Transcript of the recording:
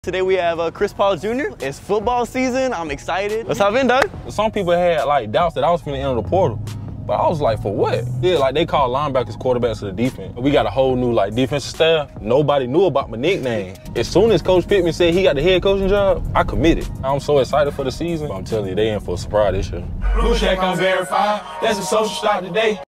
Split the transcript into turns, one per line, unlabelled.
Today we have Chris Paul Jr. It's football season. I'm excited. Let's hop in, Doug.
Some people had like doubts that I was finna enter the portal, but I was like, for what? Yeah, like they call linebackers quarterbacks of the defense. We got a whole new like defensive staff. Nobody knew about my nickname. As soon as Coach Pittman said he got the head coaching job, I committed. I'm so excited for the season. I'm telling you, they in for a surprise this year.
Blue check on verified. That's a social start today.